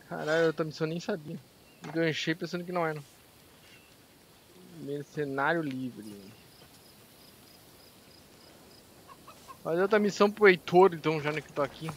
Caralho, outra missão eu nem sabia. Enganchei pensando que não era. Mercenário livre. Fazer outra missão pro Heitor, então, já que eu tô aqui.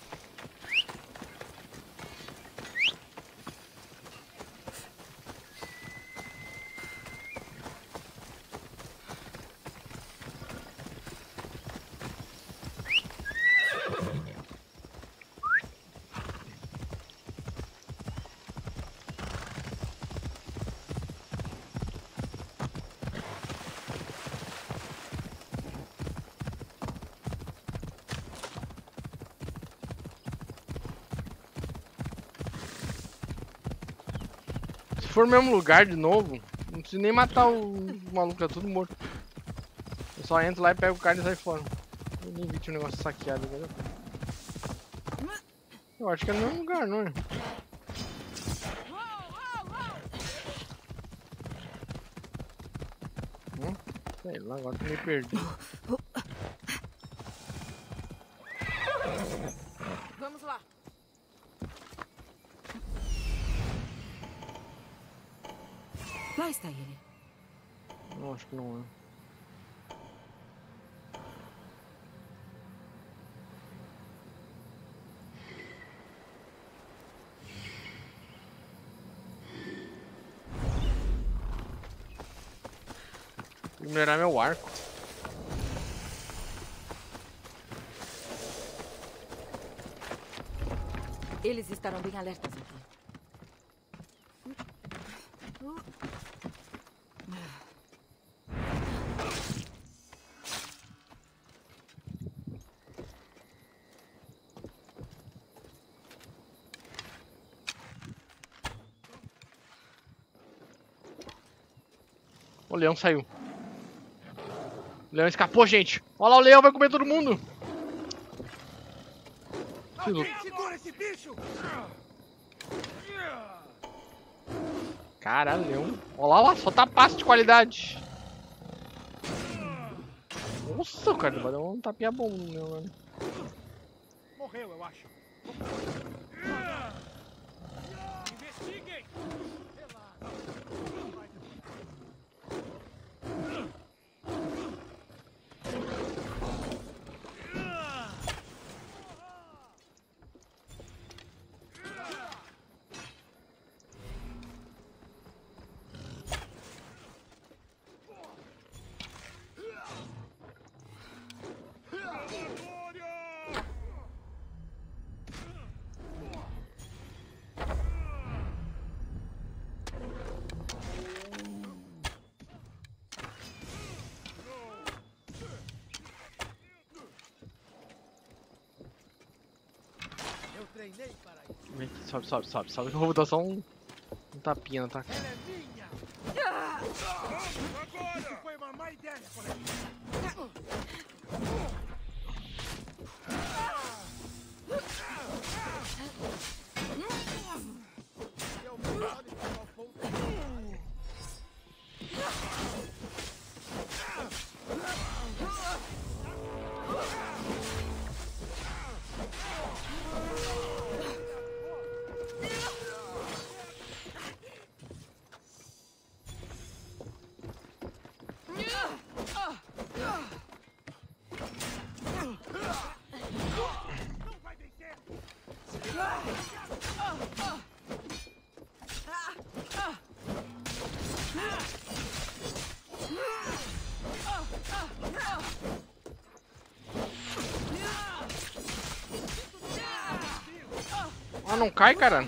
Se for no mesmo lugar de novo, não preciso nem matar o maluco, tá tudo morto. Eu só entro lá e pego o cara e sai fora. Eu nem vi que tinha um negócio saqueado agora. Eu acho que é no mesmo lugar, não é? Sei lá, agora tô meio perdido. Vamos lá. Lá está ele. Não, acho que não é. Vou melhorar meu arco. Eles estarão bem alertas aqui. O leão saiu. O leão escapou, gente. Olha lá, o leão vai comer todo mundo. Segura esse bicho! Caralho, leão. Olha lá, só tá passo de qualidade. Nossa, cara, vai dar um tapinha bom no meu, mano. Morreu, eu acho. Investiguem! Eu treinei para isso. Vem aqui, sobe, sobe, sobe. Sobe que eu vou botar só um tapinha, tá? Ela é minha! Agora! Isso foi uma má ideia, colega. Eu vou só lhe dar uma ponta. Não vai vencer! Ah, não cai, cara?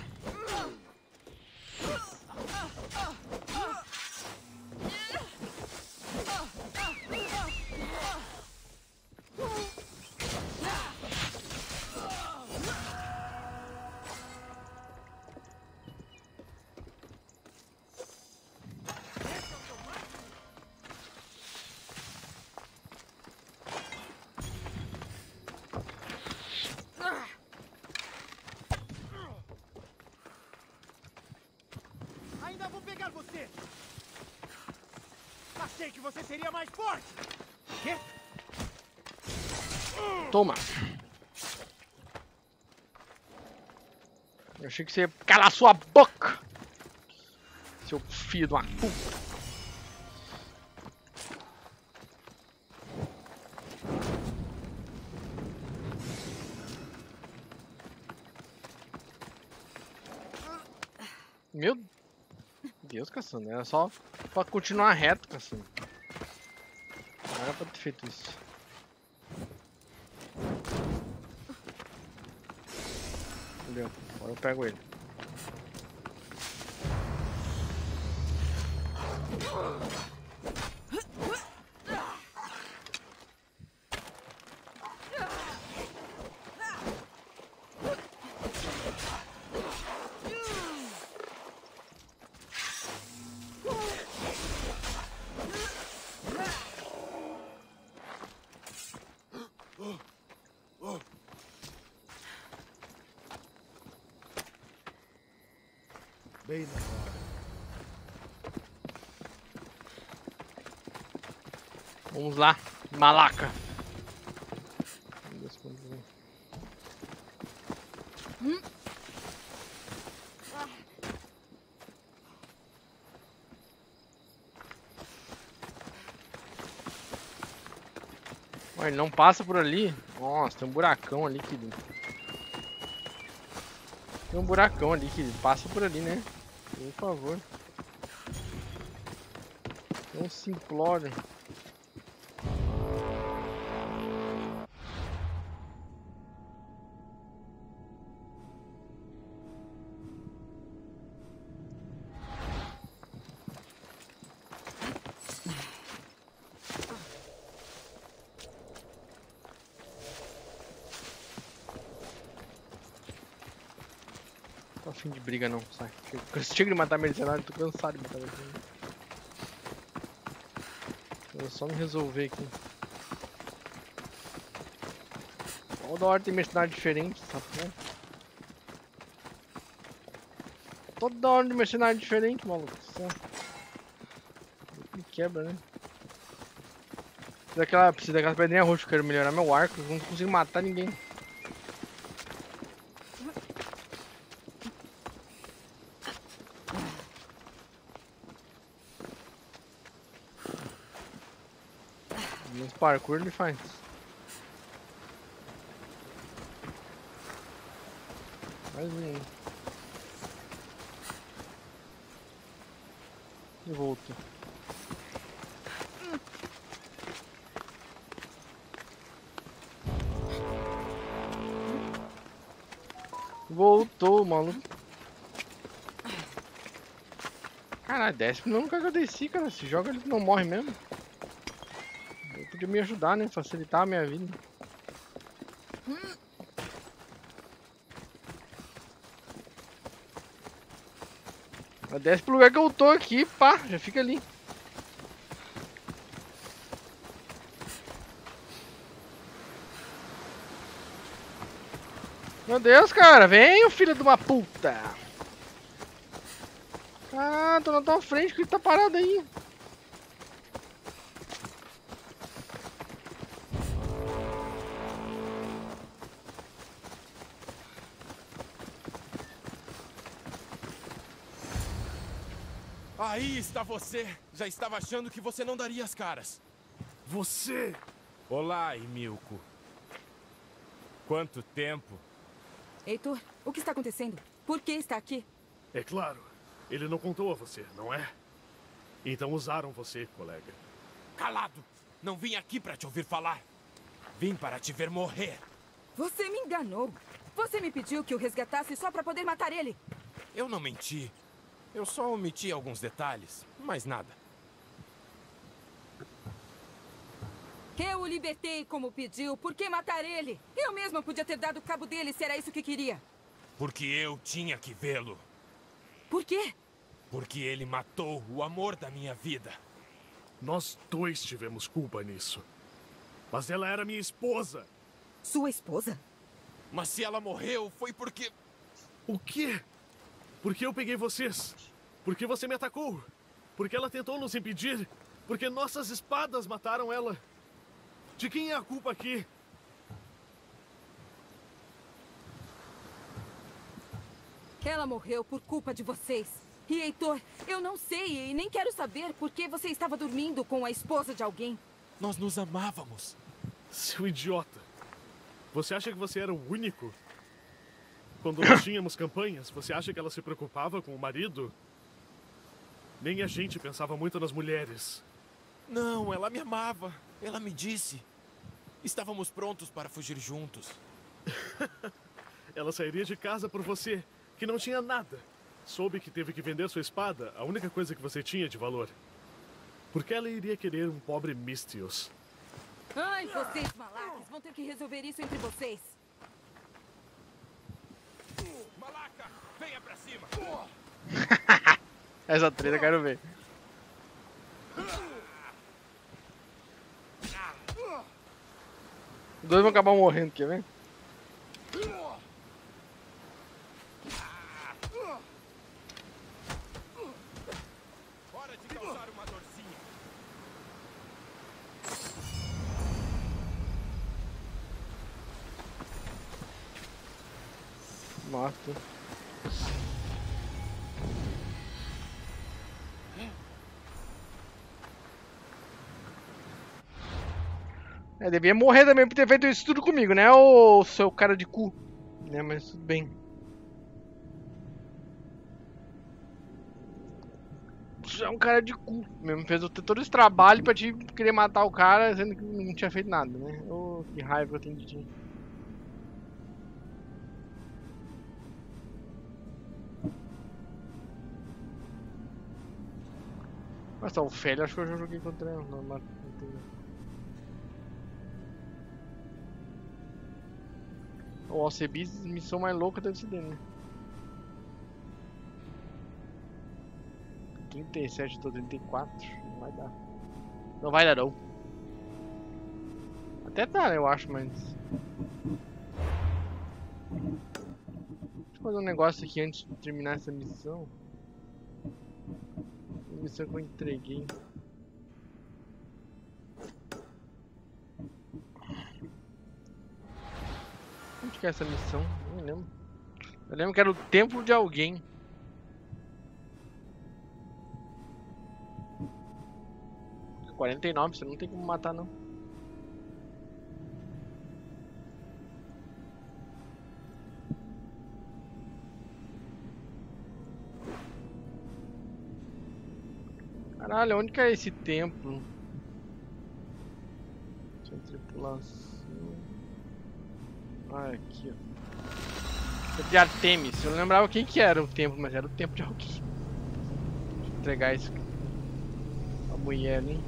Ainda vou pegar você! Achei que você seria mais forte! Quê? Toma. Eu achei que você ia calar sua boca. Seu filho de uma puta. Meu Deus, Cassandra. Era só pra continuar reto, Cassandra. Não era pra ter feito isso. Entendeu? Agora eu pego ele. Bem na hora. Vamos lá, malaca. Meu Deus, quando vem. Ué, ele não passa por ali? Nossa, tem um buracão ali, querido. Tem um buracão ali, querido. Passa por ali, né? Por favor. Não se implore. Tô a fim de briga não, sai. Chega de matar mercenário, tô cansado de matar mercenário. Vou só me resolver aqui. Toda hora tem mercenário diferente, essa porra. Toda hora de mercenário diferente, maluco. Me quebra, né? Preciso daquela pedrinha roxa, eu quero melhorar meu arco, eu não consigo matar ninguém. Mas parkour ele faz. Mais um. E volta. Voltou, maluco. Caralho, desce não, nunca que eu desci, cara. Se joga ele não morre mesmo. Ele podia me ajudar, né? Facilitar a minha vida. Mas desce pro lugar que eu tô aqui, pá. Já fica ali. Meu Deus, cara. Vem, filho de uma puta. Ah, tô na tua frente, que tá parado aí. Aí está você! Já estava achando que você não daria as caras. Você! Olá, Emilco. Quanto tempo? Heitor, o que está acontecendo? Por que está aqui? É claro, ele não contou a você, não é? Então usaram você, colega. Calado! Não vim aqui para te ouvir falar. Vim para te ver morrer. Você me enganou. Você me pediu que o resgatasse só para poder matar ele. Eu não menti. Eu só omiti alguns detalhes, mais nada. Eu o libertei como pediu. Por que matar ele? Eu mesma podia ter dado cabo dele se era isso que queria. Porque eu tinha que vê-lo. Por quê? Porque ele matou o amor da minha vida. Nós dois tivemos culpa nisso. Mas ela era minha esposa. Sua esposa? Mas se ela morreu, foi porque... O quê? Porque eu peguei vocês. Porque você me atacou. Porque ela tentou nos impedir. Porque nossas espadas mataram ela. De quem é a culpa aqui? Ela morreu por culpa de vocês. E Heitor, eu não sei e nem quero saber por que você estava dormindo com a esposa de alguém. Nós nos amávamos. Seu idiota. Você acha que você era o único? Quando nós tínhamos campanhas, você acha que ela se preocupava com o marido? Nem a gente pensava muito nas mulheres. Não, ela me amava. Ela me disse. Estávamos prontos para fugir juntos. Ela sairia de casa por você, que não tinha nada. Soube que teve que vender sua espada, a única coisa que você tinha de valor. Porque ela iria querer um pobre Misthios. Ai, vocês malacas vão ter que resolver isso entre vocês. Malaca, venha pra cima. Essa treta eu quero ver. Os dois vão acabar morrendo, quer ver? Hora de causar uma dorzinha. Mata. É, devia morrer também por ter feito isso tudo comigo, né, ô seu cara de cu. Né, mas tudo bem. Você é um cara de cu mesmo, fez todo esse trabalho pra te querer matar o cara, sendo que não tinha feito nada, né? Ô, que raiva que eu tenho de ti. Nossa, o Félio acho que eu já joguei contra ele. Não, não tem. O Alcebis, missão mais louca deve ser dele, né? 37, tô 34. Não vai dar. Não vai dar, não. Até dá, né, eu acho, mas... Deixa eu fazer um negócio aqui antes de terminar essa missão. A missão que eu entreguei. Onde que é essa missão? Não lembro. Eu lembro que era o templo de alguém. É 49, você não tem como matar, não. Caralho, onde que é esse templo? Deixa eu tripulação. Ah, aqui, ó. Templo de Artemis. Eu não lembrava quem que era o templo, mas era o templo de alguém. Deixa eu entregar isso. A mulher ali.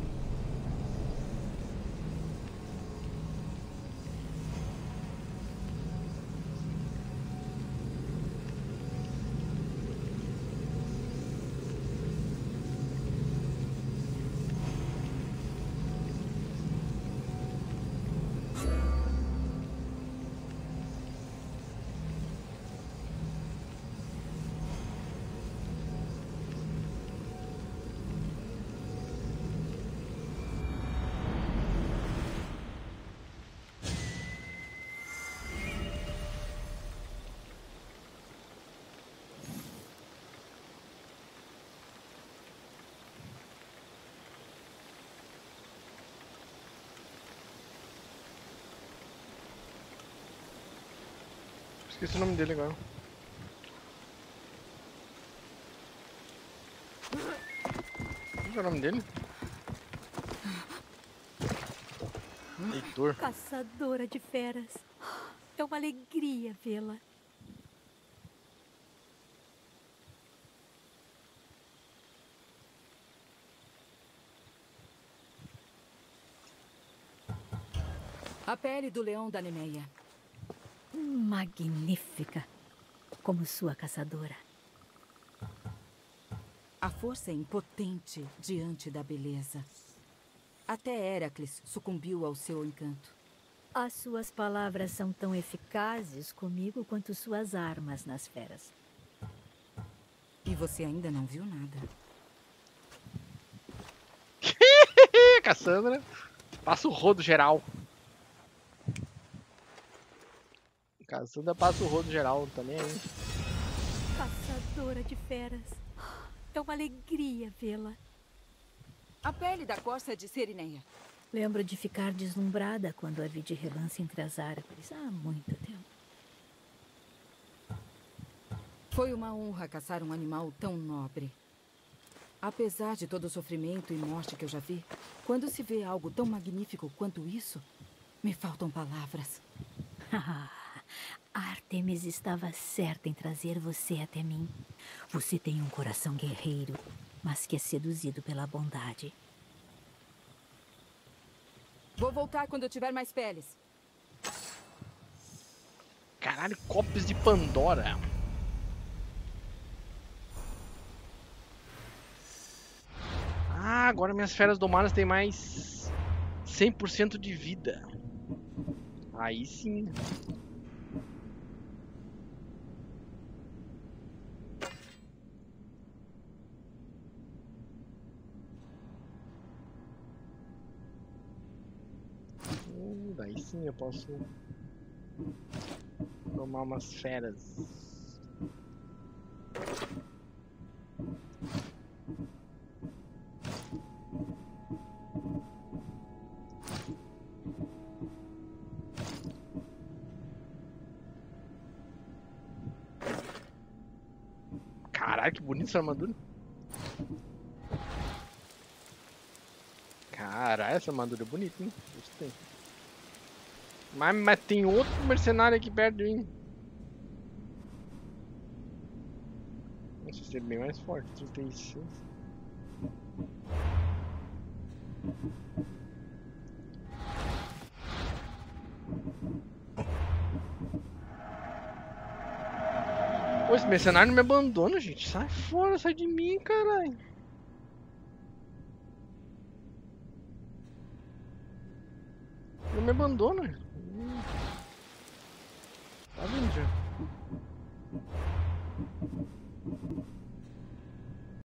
Esqueci o nome dele agora. Qual é o nome dele? Heitor. Caçadora de feras. É uma alegria vê-la. A pele do leão da Nemeia. Magnífica, como sua caçadora. A força é impotente diante da beleza. Até Heracles sucumbiu ao seu encanto. As suas palavras são tão eficazes comigo quanto suas armas nas feras. E você ainda não viu nada. Cassandra. Passa o rodo geral. Cassandra passa o rodo geral também aí. Caçadora de feras. É uma alegria vê-la. A pele da costa de Serineia. Lembro de ficar deslumbrada quando a vi de relance entre as árvores há muito tempo. Foi uma honra caçar um animal tão nobre. Apesar de todo o sofrimento e morte que eu já vi, quando se vê algo tão magnífico quanto isso, me faltam palavras. Artemis estava certa em trazer você até mim. Você tem um coração guerreiro, mas que é seduzido pela bondade. Vou voltar quando eu tiver mais peles. Caralho, copos de Pandora. Ah, agora minhas feras domadas têm mais 100% de vida. Aí sim. Daí sim eu posso tomar umas feras. Caralho, que bonita essa armadura. Caralho, essa armadura é bonita, hein? Gostei. Mas tem outro mercenário aqui perto de mim. Nossa, esse é bem mais forte, 36. Pô, esse mercenário não me abandona, gente. Sai fora, sai de mim, caralho. Não me abandona. Tá vendo já?